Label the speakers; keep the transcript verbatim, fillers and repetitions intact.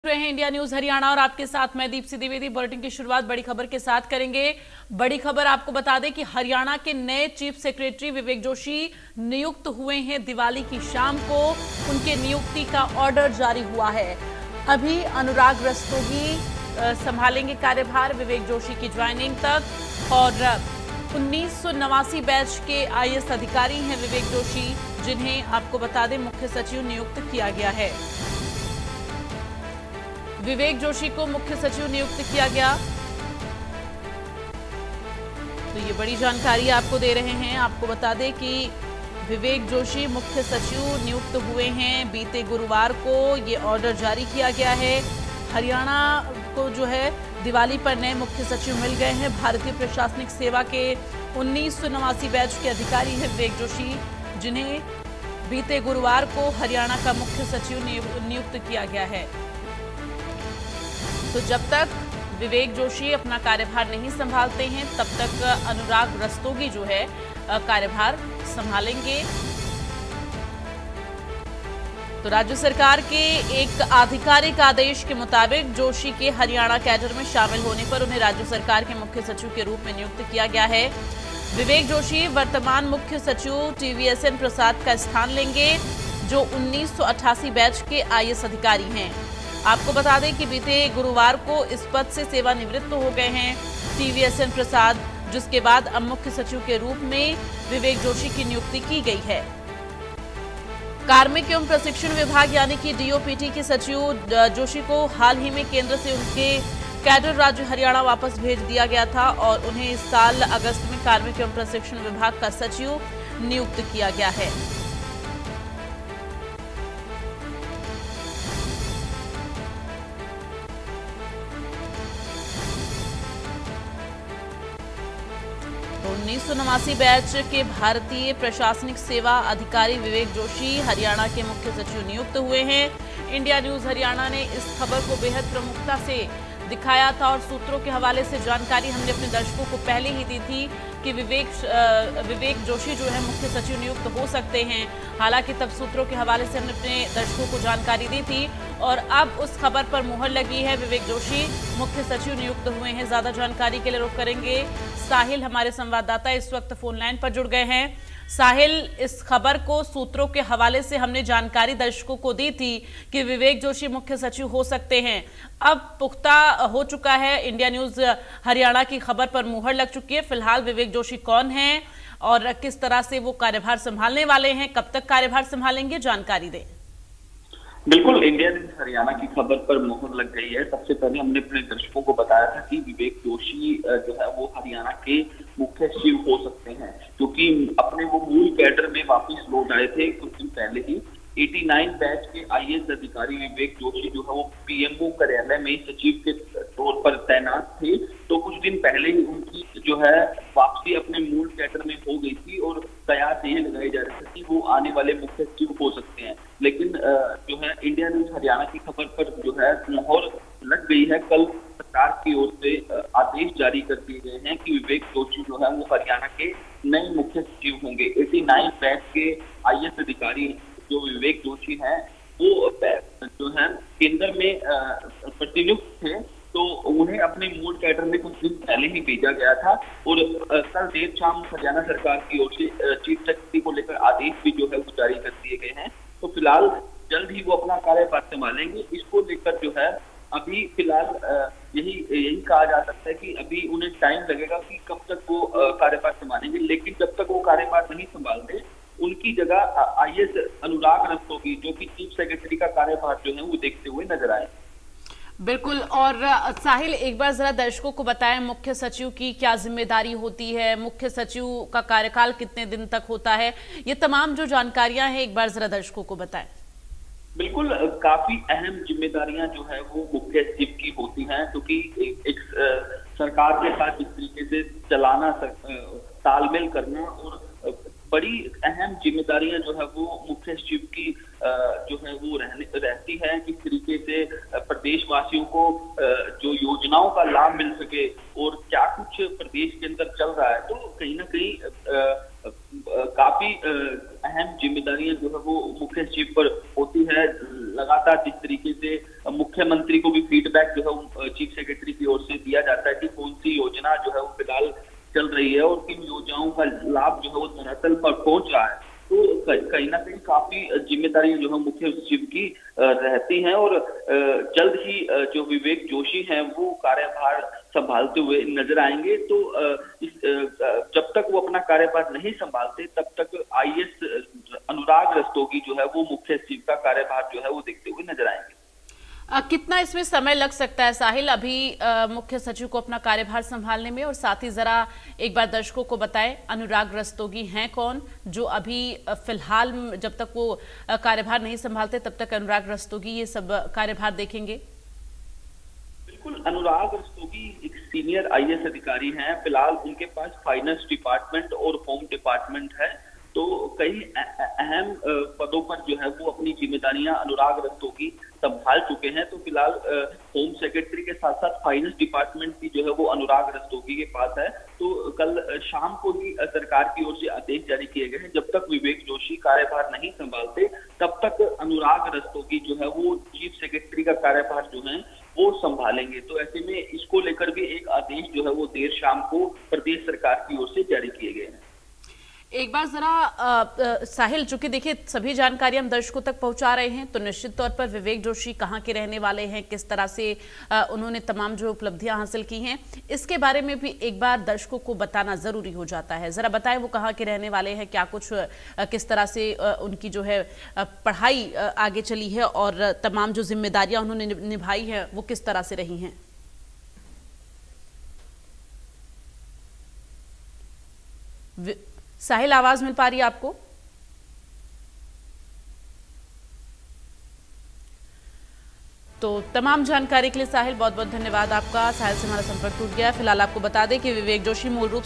Speaker 1: रहे हैं India news Haryana और आपके साथ मैं दीप्ति द्विवेदी। बुलेटिन की शुरुआत बड़ी खबर के साथ करेंगे। बड़ी खबर आपको बता दें कि हरियाणा के नए चीफ सेक्रेटरी विवेक जोशी नियुक्त हुए हैं। दिवाली की शाम को उनके नियुक्ति का ऑर्डर जारी हुआ है। अभी अनुराग रस्तोगी संभालेंगे कार्यभार विवेक जोशी की ज्वाइनिंग तक। और उन्नीस सौ नवासी बैच के आई ए एस अधिकारी हैं विवेक जोशी, जिन्हें आपको बता दें मुख्य सचिव नियुक्त किया गया है। विवेक जोशी को मुख्य सचिव नियुक्त किया गया, तो ये बड़ी जानकारी आपको दे रहे हैं। आपको बता दें कि विवेक जोशी मुख्य सचिव नियुक्त हुए हैं। बीते गुरुवार को ये ऑर्डर जारी किया गया है। हरियाणा को जो है दिवाली पर नए मुख्य सचिव मिल गए हैं। भारतीय प्रशासनिक सेवा के उन्नीस सौ नवासी बैच के अधिकारी हैं विवेक जोशी, जिन्हें बीते गुरुवार को हरियाणा का मुख्य सचिव नियुक्त किया गया है। तो जब तक विवेक जोशी अपना कार्यभार नहीं संभालते हैं, तब तक अनुराग रस्तोगी जो है कार्यभार संभालेंगे। तो राज्य सरकार के एक आधिकारिक आदेश के मुताबिक जोशी के हरियाणा कैडर में शामिल होने पर उन्हें राज्य सरकार के मुख्य सचिव के रूप में नियुक्त किया गया है। विवेक जोशी वर्तमान मुख्य सचिव T V S N Prasad का स्थान लेंगे, जो उन्नीस सौ अट्ठासी बैच के आई ए एस अधिकारी हैं। आपको बता दें कि बीते गुरुवार को इस पद से सेवानिवृत्त हो गए हैं T V S N Prasad, जिसके बाद अब मुख्य सचिव के रूप में विवेक जोशी की नियुक्ति की गई है। कार्मिक एवं प्रशिक्षण विभाग यानी कि डी ओ पी टी के सचिव जोशी को हाल ही में केंद्र से उनके कैडर राज्य हरियाणा वापस भेज दिया गया था और उन्हें इस साल अगस्त में कार्मिक एवं प्रशिक्षण विभाग का सचिव नियुक्त किया गया है। उन्नीस सौ नवासी बैच के भारतीय प्रशासनिक सेवा अधिकारी विवेक जोशी हरियाणा के मुख्य सचिव नियुक्त हुए हैं। इंडिया न्यूज हरियाणा ने इस खबर को बेहद प्रमुखता से दिखाया था और सूत्रों के हवाले से जानकारी हमने अपने दर्शकों को पहले ही दी थी कि विवेक विवेक जोशी जो है मुख्य सचिव नियुक्त हो सकते हैं। हालांकि तब सूत्रों के हवाले से हमने अपने दर्शकों को जानकारी दी थी और अब उस खबर पर मुहर लगी है। विवेक जोशी मुख्य सचिव नियुक्त हुए हैं। ज्यादा जानकारी के लिए रुख करेंगे साहिल, हमारे संवाददाता इस वक्त फोन लाइन पर जुड़ गए हैं। साहिल, इस खबर को सूत्रों के हवाले से हमने जानकारी दर्शकों को दी थी कि विवेक जोशी मुख्य सचिव हो सकते हैं। अब पुख्ता हो चुका है, इंडिया न्यूज हरियाणा की खबर पर मुहर लग चुकी है। फिलहाल विवेक जोशी कौन हैं और किस तरह से वो कार्यभार संभालने वाले हैं, कब तक कार्यभार संभालेंगे, जानकारी दें।
Speaker 2: बिल्कुल, इंडिया न्यूज हरियाणा की खबर पर मोहर लग गई है। सबसे पहले हमने अपने दर्शकों को बताया था कि विवेक जोशी जो है वो हरियाणा के मुख्य सचिव हो सकते हैं, क्योंकि अपने वो मूल कैडर में वापस लौट आए थे कुछ दिन पहले ही। नवासी बैच के आई ए एस अधिकारी विवेक जोशी जो है वो पी एम ओ कार्यालय में सचिव के तौर पर तैनात थे। तो कुछ दिन पहले ही उनकी जो है वापसी अपने मूल कैडर में हो गई थी और कयास ये लगाए जा रहे थे कि वो आने वाले मुख्य सचिव हो सकते हैं। लेकिन जो है इंडिया न्यूज हरियाणा की खबर पर जो है मोहर लग गई है। कल सरकार की ओर से आदेश जारी कर दिए गए हैं कि विवेक जोशी जो है वो हरियाणा के नए मुख्य सचिव होंगे। नवासी बैच के आई ए एस अधिकारी जो विवेक जोशी हैं वो जो है केंद्र में प्रतिनियुक्त थे, तो उन्हें अपने मूल कैडर में कुछ दिन पहले ही भेजा गया था और कल देर शाम हरियाणा सरकार की ओर से चीफ सेक्रेटरी को लेकर आदेश भी जो है वो जारी कर दिए गए हैं। तो फिलहाल जल्द ही वो अपना कार्यभार संभालेंगे। इसको लेकर जो है अभी फिलहाल यही यही कहा जा सकता है कि अभी उन्हें टाइम लगेगा कि कब तक वो कार्यभार संभालेंगे। लेकिन जब तक वो कार्यभार नहीं संभालते, उनकी जगह आई ए एस अनुराग रस्तोगी जो कि चीफ सेक्रेटरी का कार्यभार जो है वो देखते हुए नजर आए।
Speaker 1: बिल्कुल। और साहिल, एक बार जरा दर्शकों को बताएं मुख्य सचिव की क्या जिम्मेदारी होती है, मुख्य सचिव का कार्यकाल कितने दिन तक होता है, ये तमाम जो जानकारियां हैं एक बार जरा दर्शकों को बताएं।
Speaker 2: बिल्कुल, काफी अहम जिम्मेदारियां जो है वो मुख्य सचिव की होती हैं, क्योंकि एक, एक सरकार के साथ जिस तरीके से चलाना, तालमेल करना और बड़ी अहम जिम्मेदारियां जो है वो मुख्य सचिव की जो है वो रहने रहती है। किस तरीके से प्रदेशवासियों को जो योजनाओं का लाभ मिल सके और क्या कुछ प्रदेश के अंदर चल रहा है, तो कहीं ना कहीं काफी अहम जिम्मेदारियां जो है वो मुख्य सचिव पर होती है। लगातार जिस तरीके से मुख्यमंत्री को भी फीडबैक जो है चीफ सेक्रेटरी की ओर से दिया जाता है कि कौन सी योजना जो है वो फिलहाल चल रही है और किन योजनाओं का लाभ जो है वो धरातल पर पहुंच रहा है, तो कहीं ना कहीं काफी जिम्मेदारी जो है मुख्य सचिव की रहती है और जल्द ही जो विवेक जोशी हैं वो कार्यभार संभालते हुए नजर आएंगे। तो इस जब तक वो अपना कार्यभार नहीं संभालते तब तक आईएएस अनुराग रस्तोगी जो है वो मुख्य सचिव का कार्यभार जो है वो देखते हुए नजर आएंगे।
Speaker 1: आ, कितना इसमें समय लग सकता है साहिल, अभी आ, मुख्य सचिव को अपना कार्यभार संभालने में? और साथ ही जरा एक बार दर्शकों को बताएं अनुराग रस्तोगी हैं कौन, जो अभी फिलहाल जब तक वो कार्यभार नहीं संभालते तब तक अनुराग रस्तोगी ये सब कार्यभार देखेंगे?
Speaker 2: बिल्कुल, अनुराग रस्तोगी एक सीनियर आईएएस अधिकारी हैं। फिलहाल उनके पास फाइनेंस डिपार्टमेंट और होम डिपार्टमेंट है, तो कई अहम पदों पर जो है वो अपनी जिम्मेदारियां अनुराग रस्तोगी संभाल चुके हैं। तो फिलहाल होम सेक्रेटरी के साथ साथ फाइनेंस डिपार्टमेंट की जो है वो अनुराग रस्तोगी के पास है। तो कल शाम को ही सरकार की ओर से आदेश जारी किए गए हैं, जब तक विवेक जोशी कार्यभार नहीं संभालते तब तक अनुराग रस्तोगी जो है वो चीफ सेक्रेटरी का कार्यभार जो है वो संभालेंगे। तो ऐसे में इसको लेकर भी एक आदेश जो है वो देर शाम को प्रदेश सरकार की ओर से जारी किए गए हैं।
Speaker 1: एक बार जरा साहिल, चूंकि देखिए सभी जानकारी हम दर्शकों तक पहुंचा रहे हैं, तो निश्चित तौर पर विवेक जोशी कहां के रहने वाले हैं, किस तरह से आ, उन्होंने तमाम जो उपलब्धियां हासिल की हैं, इसके बारे में भी एक बार दर्शकों को बताना जरूरी हो जाता है। जरा बताएं वो कहां के रहने वाले हैं, क्या कुछ आ, किस तरह से आ, उनकी जो है आ, पढ़ाई आ, आगे चली है और तमाम जो जिम्मेदारियां उन्होंने निभाई है वो किस तरह से रही हैं? साहिल, आवाज मिल पा रही है आपको? तो तमाम जानकारी के लिए साहिल बहुत बहुत धन्यवाद आपका। साहिल से हमारा संपर्क टूट गया। फिलहाल आपको बता दें कि विवेक जोशी मूल रूप